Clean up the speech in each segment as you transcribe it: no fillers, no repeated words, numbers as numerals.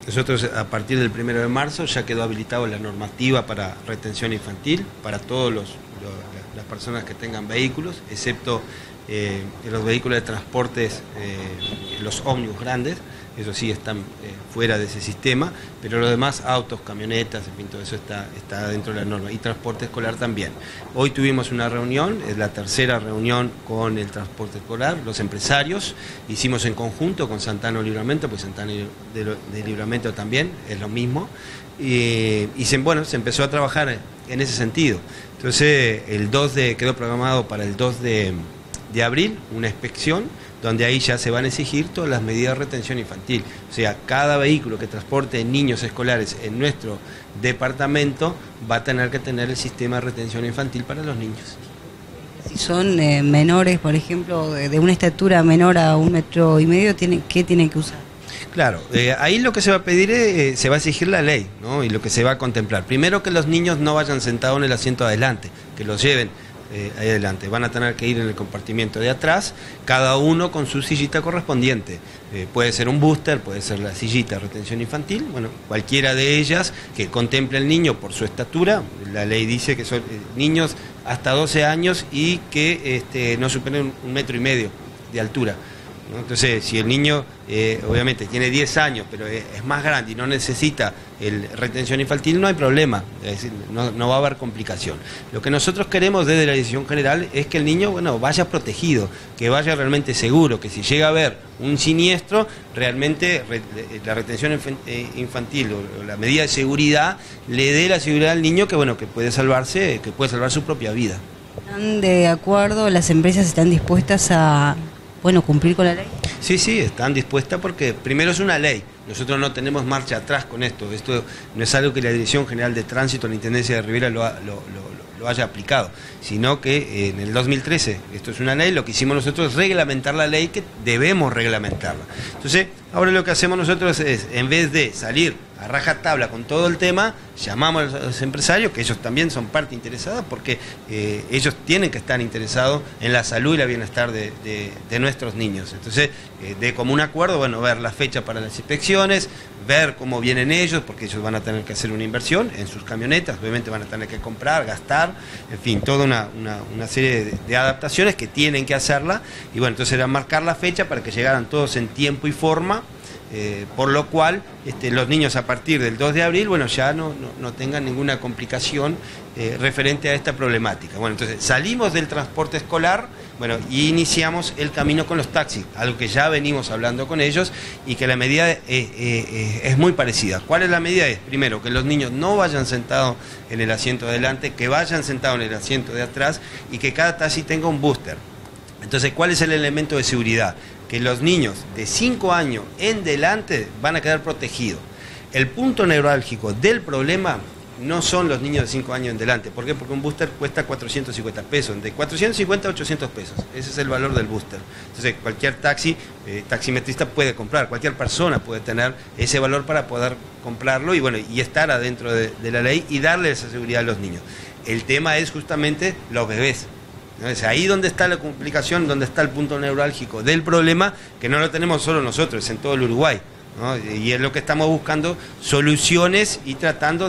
Nosotros a partir del 1 de marzo ya quedó habilitado la normativa para retención infantil para todas las personas que tengan vehículos, excepto los vehículos de transportes, los ómnibus grandes, eso sí están fuera de ese sistema, pero los demás, autos, camionetas, en fin, todo eso está dentro de la norma, y transporte escolar también. Hoy tuvimos una reunión, es la tercera reunión con el transporte escolar, los empresarios, hicimos en conjunto con Santana de Libramento, pues Santana de Libramento también es lo mismo, y se empezó a trabajar en ese sentido. Entonces, quedó programado para el 2 de abril una inspección, donde ahí ya se van a exigir todas las medidas de retención infantil. O sea, cada vehículo que transporte niños escolares en nuestro departamento va a tener que tener el sistema de retención infantil para los niños. Si son menores, por ejemplo, de una estatura menor a 1,5 metros, ¿qué tienen que usar? Claro, ahí lo que se va a pedir, se va a exigir la ley, ¿no? Y lo que se va a contemplar. Primero, que los niños no vayan sentados en el asiento adelante, que los lleven ahí adelante, van a tener que ir en el compartimiento de atrás, cada uno con su sillita correspondiente. Puede ser un booster, puede ser la sillita de retención infantil, bueno, cualquiera de ellas que contemple al niño por su estatura. La ley dice que son niños hasta 12 años y que no superen 1,5 metros de altura, ¿no? Entonces, si el niño obviamente tiene 10 años, pero es más grande y no necesita retención infantil, no hay problema, es decir, no va a haber complicación. Lo que nosotros queremos desde la Dirección General es que el niño vaya protegido, que vaya realmente seguro, que si llega a haber un siniestro, realmente la retención infantil o la medida de seguridad le dé la seguridad al niño que puede salvarse, que puede salvar su propia vida. ¿Están de acuerdo? ¿Las empresas están dispuestas a cumplir con la ley? Sí, están dispuestas porque primero es una ley. Nosotros no tenemos marcha atrás con esto. Esto no es algo que la Dirección General de Tránsito, la Intendencia de Rivera lo haya aplicado, sino que en el 2013, esto es una ley, lo que hicimos nosotros es reglamentar la ley, que debemos reglamentarla. Entonces, ahora lo que hacemos nosotros es, en vez de salir a rajatabla con todo el tema, llamamos a los empresarios, que ellos también son parte interesada, porque ellos tienen que estar interesados en la salud y el bienestar de nuestros niños. Entonces, de común acuerdo, ver la fecha para las inspecciones, ver cómo vienen ellos, porque ellos van a tener que hacer una inversión en sus camionetas, obviamente van a tener que comprar, gastar, en fin, toda una serie de adaptaciones que tienen que hacerla, y entonces era marcar la fecha para que llegaran todos en tiempo y forma, por lo cual los niños a partir del 2 de abril ya no tengan ninguna complicación referente a esta problemática. Entonces salimos del transporte escolar y iniciamos el camino con los taxis, algo que ya venimos hablando con ellos y que la medida es muy parecida. ¿Cuál es la medida? Es primero que los niños no vayan sentados en el asiento de adelante, que vayan sentados en el asiento de atrás y que cada taxi tenga un booster. Entonces, ¿cuál es el elemento de seguridad? Que los niños de 5 años en delante van a quedar protegidos. El punto neurálgico del problema no son los niños de 5 años en delante. ¿Por qué? Porque un booster cuesta 450 pesos, de 450 a 800 pesos. Ese es el valor del booster. Entonces, cualquier taximetrista puede comprar, cualquier persona puede tener ese valor para poder comprarlo y estar adentro de la ley y darle esa seguridad a los niños. El tema es justamente los bebés. Es ahí donde está la complicación, donde está el punto neurálgico del problema, que no lo tenemos solo nosotros, es en todo el Uruguay, ¿no? Y es lo que estamos buscando, soluciones y tratando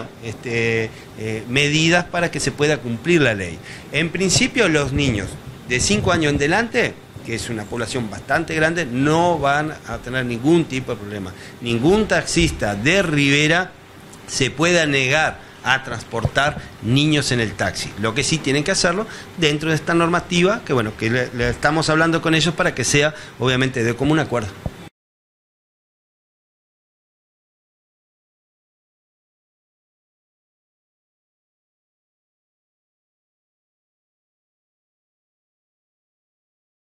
de medidas para que se pueda cumplir la ley. En principio, los niños de 5 años en delante, que es una población bastante grande, no van a tener ningún tipo de problema. Ningún taxista de Rivera se pueda negar a transportar niños en el taxi. Lo que sí tienen que hacerlo dentro de esta normativa, que le estamos hablando con ellos para que sea obviamente de común acuerdo.